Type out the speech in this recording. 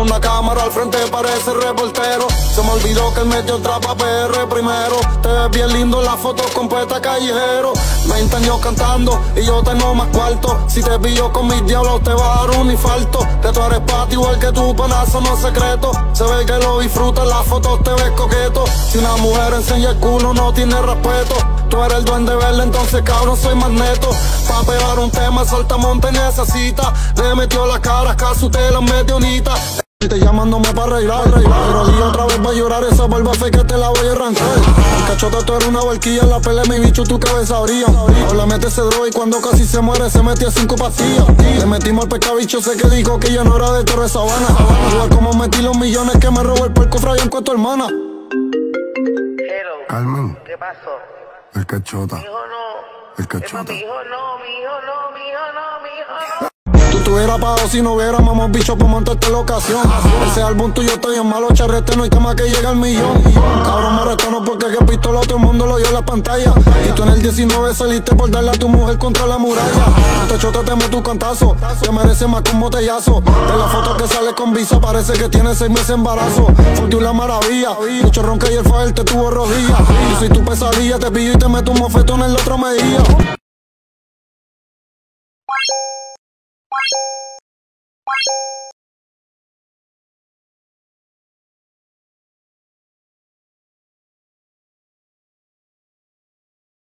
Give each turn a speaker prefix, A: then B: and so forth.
A: una cámara al frente, parece reportero. Se me olvidó que él metió trapa PR primero. Te ves bien lindo en las fotos con poeta callejero. 20 años cantando y yo tengo más cuarto. Si te pillo con mis diablos te va a dar un infarto. Que tú eres pati igual que tu panazo no es secreto. Se ve que lo disfrutas, en las fotos te ves coqueto. Si una mujer enseña el culo no tiene respeto. Tú eres el duende verde, entonces cabrón soy magneto. Pa' pegar un tema, Saltamonte necesita. Le metió la cara, casi usted la metió unita. Te llamándome para arreglar, pero di otra vez va a llorar esa barba fe que te la voy a arrancar. El cachota tú eres una barquilla, en la pelea mi bicho tu cabeza abría. Ahora mete ese droga y cuando casi se muere se metía 5 pastillas. Le metimos al pescabicho, sé que dijo que ya no era de Torre Sabana. Igual como metí los millones que me robó el puerco Fray en tu hermana.
B: Hello.
C: Carmen.
B: ¿Qué pasó?
C: El cachota.
B: Mi hijo no.
C: El cachota.
B: Mi hijo no, mi hijo no, mi hijo no, mi hijo no.
A: Tú estuvieras pagado si no hubiéramos bicho por montarte la ocasión. Ese álbum tuyo está bien malo, charrete, no hay tema que llega al millón. Cabrón, me retono porque que pistola todo el mundo lo dio en la pantalla. Y tú en el 19 saliste por darle a tu mujer contra la muralla. Este chota te mete un cantazo, te merece más que un botellazo. De la foto que sale con visa parece que tiene 6 meses de embarazo. Porque la maravilla, mucho ronca y el fael te tuvo rodilla. Y si tu pesadilla te pillo y te meto un mofetón en la otra mejilla.